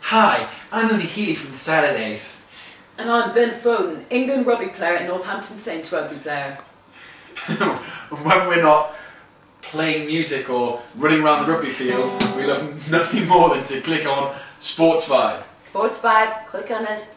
Hi, I'm only Healy from the Saturdays. And I'm Ben Foden, England rugby player and Northampton Saints rugby player. When we're not playing music or running around the rugby field, we love nothing more than to click on Sportsvibe. Sportsvibe, click on it.